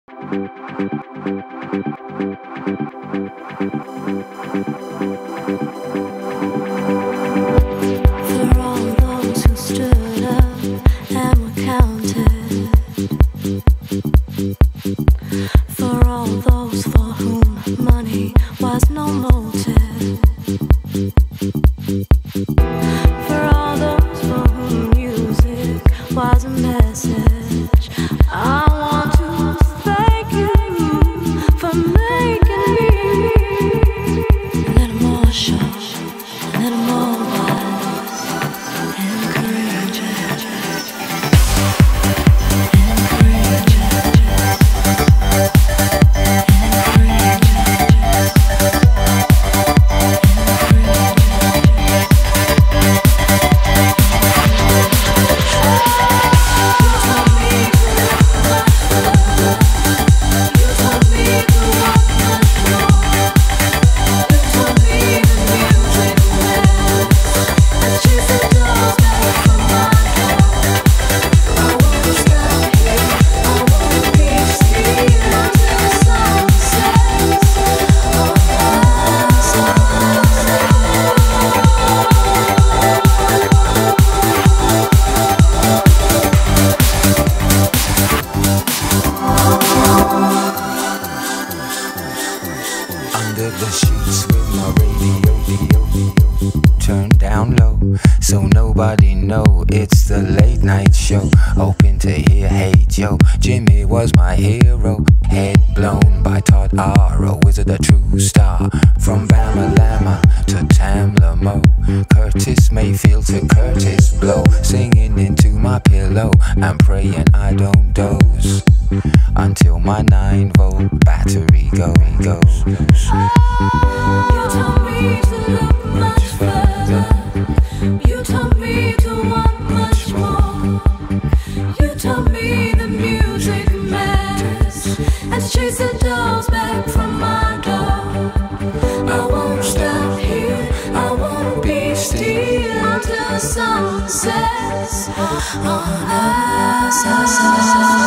For all those who stood up and were counted, for all those for whom money was no motive, for all those for whom music was a message, I want to thank you for making me a little more sure, a little more wise and courageous, and courageous, under the sheets with my radio turned down low, so nobody know it's the late night show. Hoping to hear Hey Joe, Jimmy was my hero. Head blown by Todd R, wizard a true star. From Bama Lama to Tamla Mo, Curtis Mayfield to Curtis Blow, singing into my pillow and praying I don't doze until my 9-volt battery goes. You told me to look much further. You told me to want much more. You told me the music matters, and to chase the dolls back from my door. I won't stop here, I won't be still until the sun sets on us.